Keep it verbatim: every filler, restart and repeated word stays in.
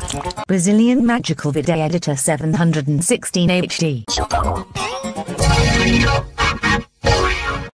Brazilian Magical Video Editor seven sixteen H D Csupo.